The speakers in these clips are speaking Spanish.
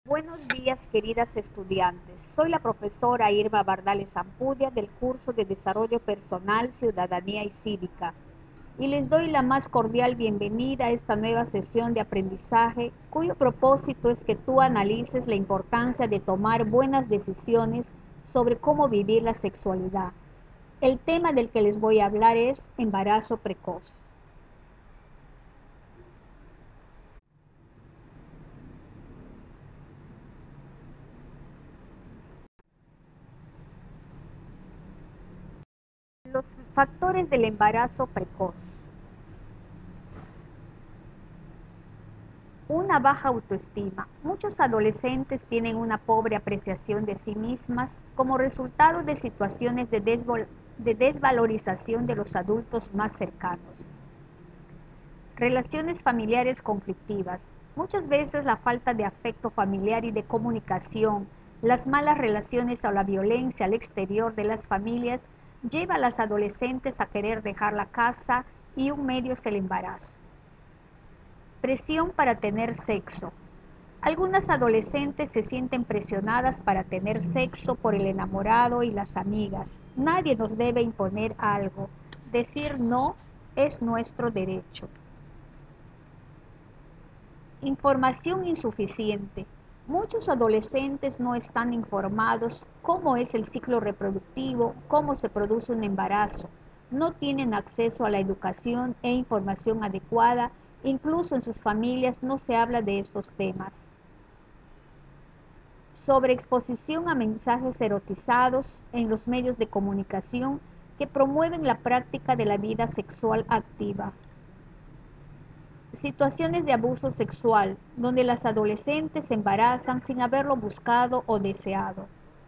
Buenos días, queridas estudiantes. Soy la profesora Irma Bardales Ampudia del curso de Desarrollo Personal, Ciudadanía y Cívica, y les doy la más cordial bienvenida a esta nueva sesión de aprendizaje, cuyo propósito es que tú analices la importancia de tomar buenas decisiones sobre cómo vivir la sexualidad. El tema del que les voy a hablar es embarazo precoz. Los factores del embarazo precoz. Una baja autoestima. Muchos adolescentes tienen una pobre apreciación de sí mismas como resultado de situaciones de desvalorización de los adultos más cercanos. Relaciones familiares conflictivas. Muchas veces la falta de afecto familiar y de comunicación, las malas relaciones o la violencia al exterior de las familias lleva a las adolescentes a querer dejar la casa y un medio es el embarazo. Presión para tener sexo. Algunas adolescentes se sienten presionadas para tener sexo por el enamorado y las amigas. Nadie nos debe imponer algo. Decir no es nuestro derecho. Información insuficiente. Muchos adolescentes no están informados cómo es el ciclo reproductivo, cómo se produce un embarazo. No tienen acceso a la educación e información adecuada. Incluso en sus familias no se habla de estos temas. Sobreexposición a mensajes erotizados en los medios de comunicación que promueven la práctica de la vida sexual activa. Situaciones de abuso sexual, donde las adolescentes se embarazan sin haberlo buscado o deseado.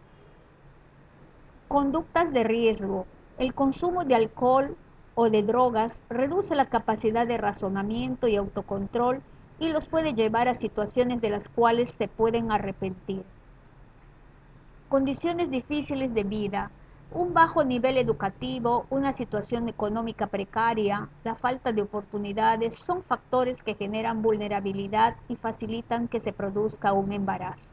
Conductas de riesgo. El consumo de alcohol o de drogas reduce la capacidad de razonamiento y autocontrol y los puede llevar a situaciones de las cuales se pueden arrepentir. Condiciones difíciles de vida. Un bajo nivel educativo, una situación económica precaria, la falta de oportunidades son factores que generan vulnerabilidad y facilitan que se produzca un embarazo.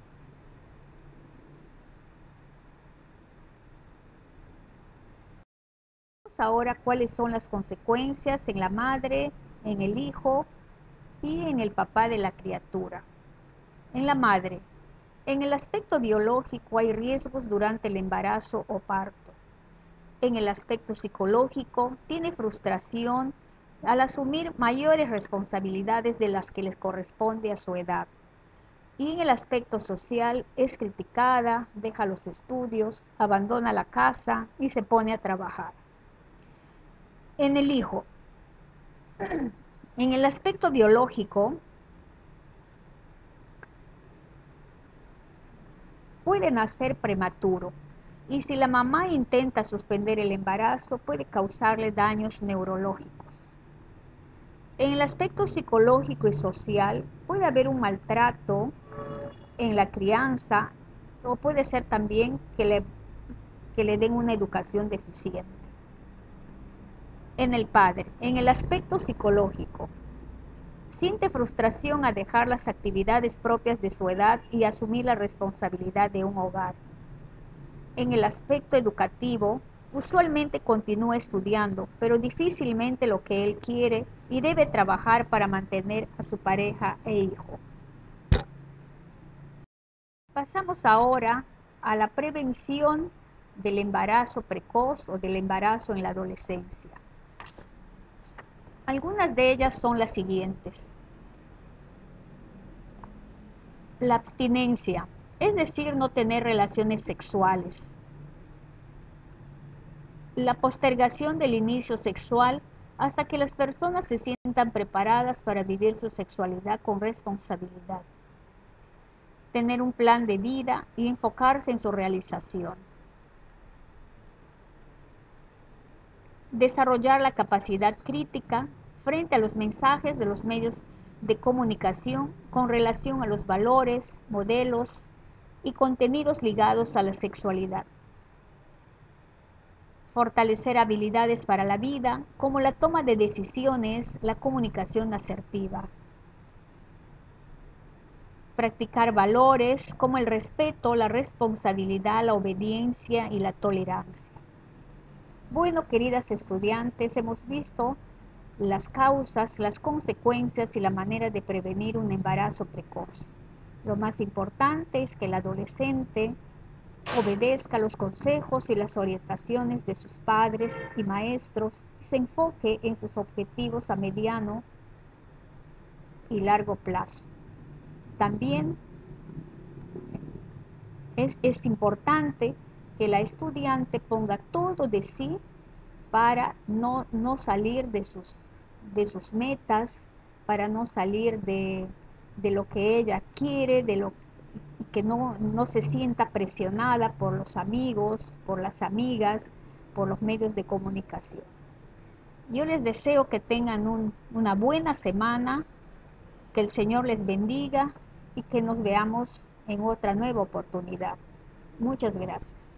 Vamos ahora cuáles son las consecuencias en la madre, en el hijo y en el papá de la criatura. En la madre, en el aspecto biológico hay riesgos durante el embarazo o parto. En el aspecto psicológico, tiene frustración al asumir mayores responsabilidades de las que les corresponde a su edad. Y en el aspecto social, es criticada, deja los estudios, abandona la casa y se pone a trabajar. En el hijo, en el aspecto biológico, puede nacer prematuro. Y si la mamá intenta suspender el embarazo, puede causarle daños neurológicos. En el aspecto psicológico y social puede haber un maltrato en la crianza o puede ser también que le den una educación deficiente. En el padre, en el aspecto psicológico, siente frustración a dejar las actividades propias de su edad y asumir la responsabilidad de un hogar. En el aspecto educativo, usualmente continúa estudiando, pero difícilmente lo que él quiere y debe trabajar para mantener a su pareja e hijo. Pasamos ahora a la prevención del embarazo precoz o del embarazo en la adolescencia. Algunas de ellas son las siguientes. La abstinencia, es decir, no tener relaciones sexuales. La postergación del inicio sexual hasta que las personas se sientan preparadas para vivir su sexualidad con responsabilidad. Tener un plan de vida y enfocarse en su realización. Desarrollar la capacidad crítica frente a los mensajes de los medios de comunicación con relación a los valores, modelos y contenidos ligados a la sexualidad. Fortalecer habilidades para la vida, como la toma de decisiones, la comunicación asertiva. practicar valores como el respeto, la responsabilidad, la obediencia y la tolerancia. Bueno, queridas estudiantes, hemos visto las causas, las consecuencias y la manera de prevenir un embarazo precoz. Lo más importante es que el adolescente obedezca los consejos y las orientaciones de sus padres y maestros y se enfoque en sus objetivos a mediano y largo plazo. También es importante que la estudiante ponga todo de sí para no salir de sus metas, para no salir de lo que ella quiere, que no se sienta presionada por los amigos, por las amigas, por los medios de comunicación. Yo les deseo que tengan una buena semana, que el Señor les bendiga y que nos veamos en otra nueva oportunidad. Muchas gracias.